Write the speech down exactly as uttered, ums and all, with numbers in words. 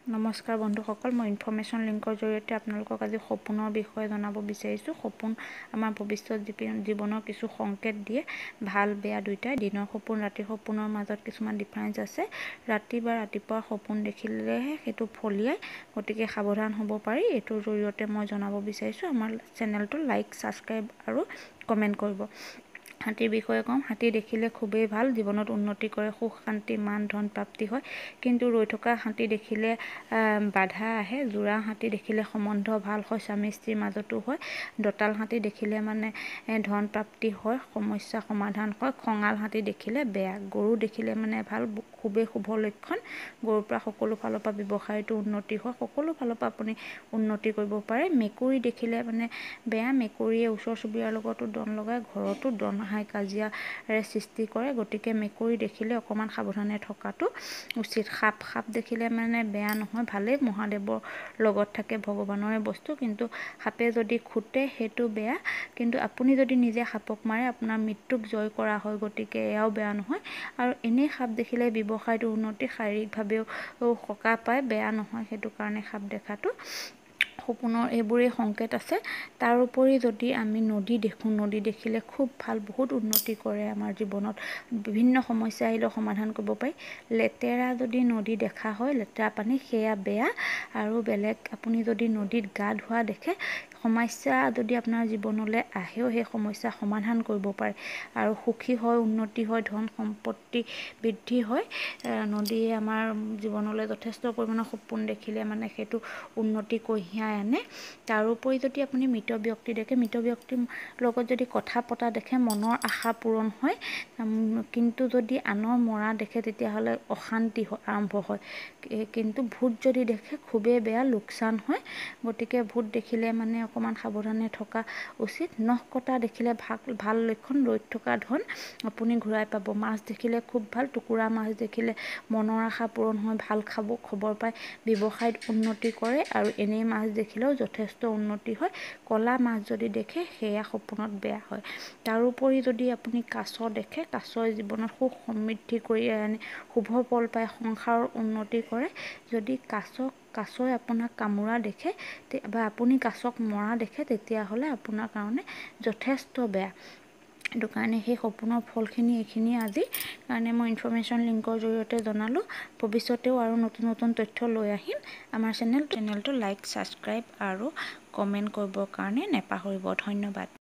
নমস্কাৰ বন্ধুসকল, মই ইনফৰমেশ্যন লিংকৰ জৰিয়তে আপোনালোকক আজি সপোনৰ বিষয়ে জনাব বিচাৰিছোঁ। সপোন আমাৰ ভৱিষ্যত জীৱনৰ কিছু সংকেত দিয়ে, ভাল বেয়া দুয়োটাই। দিনৰ সপোন, ৰাতিৰ সপোনৰ মাজত কিছুমান ডিফাৰেঞ্চ আছে। ৰাতি বা ৰাতিপুৱা সপোন দেখিলেহে সেইটো ফলিয়ায়, গতিকে সাৱধান হ'ব পাৰি। এইটোৰ জৰিয়তে মই জনাব বিচাৰিছোঁ। আমাৰ চেনেলটো লাইক, ছাবস্ক্ৰাইব আৰু কমেণ্ট কৰিব। হাতীৰ বিষয়ে কম। হাতী দেখিলে খুবেই ভাল, জীৱনত উন্নতি কৰে, সুখ শান্তি মান ধন প্ৰাপ্তি হয়। কিন্তু ৰৈ থকা হাতী দেখিলে বাধা আহে। যোৰা হাতী দেখিলে সম্বন্ধ ভাল হয়, স্বামী স্ত্ৰীৰ মাজতো হয়। দঁতাল হাতী দেখিলে মানে ধন প্ৰাপ্তি হয়, সমস্যা সমাধান হয়। খঙাল হাতী দেখিলে বেয়া। গৰু দেখিলে মানে ভাল, খুবেই শুভ লক্ষণ। গৰুৰ পৰা সকলো ফালৰ পৰা ব্যৱসায়টো উন্নতি হয়, সকলো ফালৰ পৰা আপুনি উন্নতি কৰিব পাৰে। মেকুৰী দেখিলে মানে বেয়া। মেকুৰীয়ে ওচৰ চুবুৰীয়াৰ লগতো দন লগায়, ঘৰতো দন হাই কাজিয়াৰে সৃষ্টি কৰে, গতিকে মেকুৰী দেখিলে অকণমান সাৱধানে থকাটো উচিত। সাপ সাপ দেখিলে মানে বেয়া নহয়, ভালেই, মহাদেৱৰ লগত থাকে, ভগৱানৰে বস্তু। কিন্তু সাপে যদি খুটে সেইটো বেয়া। কিন্তু আপুনি যদি নিজে সাপক মাৰে আপোনাৰ মৃত্যুক জয় কৰা হয়, গতিকে এয়াও বেয়া নহয়। আৰু এনেই সাপ দেখিলে ব্যৱসায়টো উন্নতি, শাৰীৰিকভাৱেও সকাহ পায়, বেয়া নহয়। সেইটো কাৰণে সাপ দেখাটো সপোনৰ এইবোৰেই সংকেত আছে। তাৰোপৰি যদি আমি নদী দেখোঁ, নদী দেখিলে খুব ভাল, বহুত উন্নতি কৰে আমাৰ জীৱনত। বিভিন্ন সমস্যা আহিলেও সমাধান কৰিব পাৰি। লেতেৰা যদি নদী দেখা হয়, লেতেৰা পানী, সেয়া বেয়া। আৰু বেলেগ আপুনি যদি নদীত গা ধোৱা দেখে, সমস্যা যদি আপোনাৰ জীৱনলৈ আহেও সেই সমস্যা সমাধান কৰিব পাৰে। আৰু সুখী হয়, উন্নতি হয়, ধন সম্পত্তি বৃদ্ধি হয়। নদীয়ে আমাৰ জীৱনলৈ যথেষ্ট পৰিমাণৰ সপোন দেখিলে মানে সেইটো উন্নতি কঢ়িয়াই আনে। তাৰোপৰি যদি আপুনি মৃত ব্যক্তি দেখে, মৃত ব্যক্তিৰ লগত যদি কথা পতা দেখে, মনৰ আশা পূৰণ হয়। কিন্তু যদি আনৰ মৰা দেখে তেতিয়াহ'লে অশান্তি আৰম্ভ হয়। কিন্তু ভূত যদি দেখে খুবেই বেয়া, লোকচান হয়। গতিকে ভূত দেখিলে মানে অকণমান সাৱধানে থকা উচিত। নখ কটা দেখিলে ভাল ভাল লক্ষণ, ৰৈত থকা ধন আপুনি ঘূৰাই পাব। মাছ দেখিলে খুব ভাল, টুকুৰা মাছ দেখিলে মনৰ আশা পূৰণ হয়, ভাল খাব খবৰ পায়, ব্যৱসায়ত উন্নতি কৰে। আৰু এনেই মাছ দেখিলেও যথেষ্ট উন্নতি হয়। ক'লা মাছ যদি দেখে সেয়া সপোনত বেয়া হয়। তাৰোপৰি যদি আপুনি কাছ দেখে, কাছই জীৱনত সুখ সমৃদ্ধি কৰি আনে, শুভ ফল পায়, সংসাৰৰ উন্নতি কৰে। যদি কাছক কাছই আপোনাক কামোৰা দেখে বা আপুনি কাছক মৰা দেখে তেতিয়াহ'লে আপোনাৰ কাৰণে যথেষ্ট বেয়া। সেইটো কাৰণে সেই সপোনৰ ফলখিনি এইখিনিয়ে আজি কাৰণে মই ইনফৰমেশ্যন লিংকৰ জৰিয়তে জনালোঁ। ভৱিষ্যতেও আৰু নতুন নতুন তথ্য লৈ আহিম। আমাৰ চেনেল চেনেলটো লাইক, ছাবস্ক্ৰাইব আৰু কমেণ্ট কৰিবৰ কাৰণে নেপাহৰিব। ধন্যবাদ।